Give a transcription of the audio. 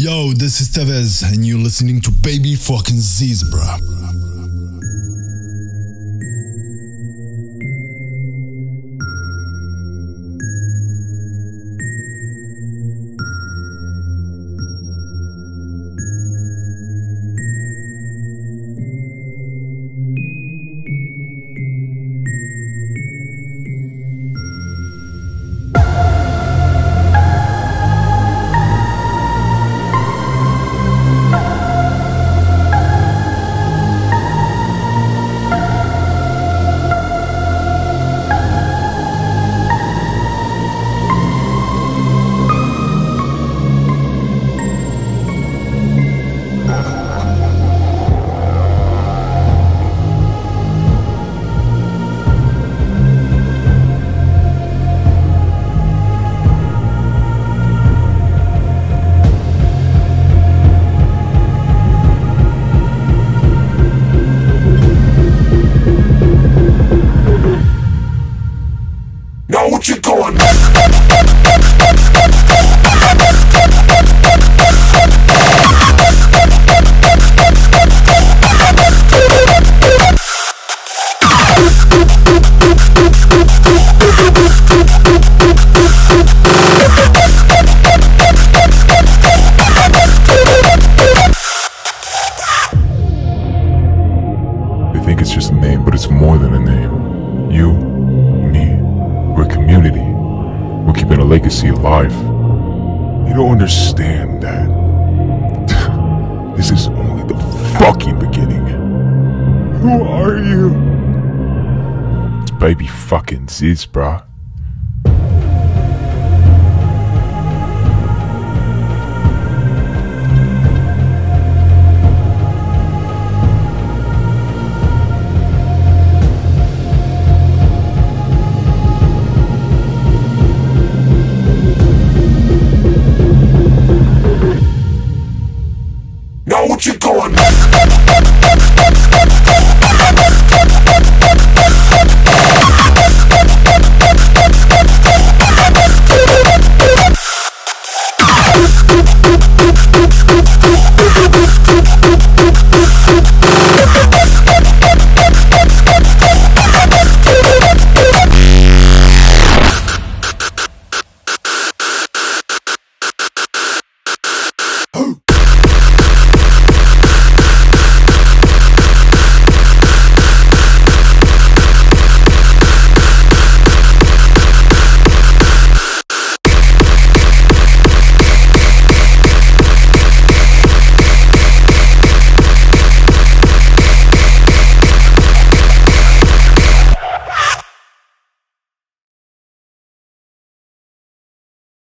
Yo, this is Tevez, and you're listening to Baby Fucking Z's, bruh. Now what you doing? They think it's just a name, but it's more than a name. You, me, we're a community. We're keeping a legacy alive. You don't understand that. This is only the fucking beginning. Who are you? It's Baby fucking Ziz, bruh.